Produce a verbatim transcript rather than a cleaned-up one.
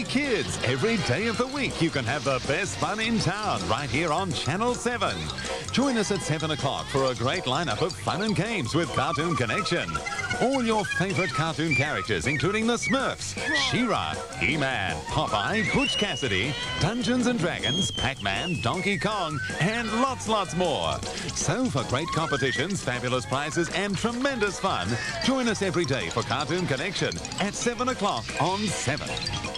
kids, every day of the week you can have the best fun in town right here on Channel seven. Join us at seven o'clock for a great lineup of fun and games with Cartoon Connection. All your favourite cartoon characters, including the Smurfs, She-Ra, He-Man, Popeye, Butch Cassidy, Dungeons and Dragons, Pac-Man, Donkey Kong, and lots, lots more. So for great competitions, fabulous prizes, and tremendous fun, join us every day for Cartoon Connection at seven o'clock on seven.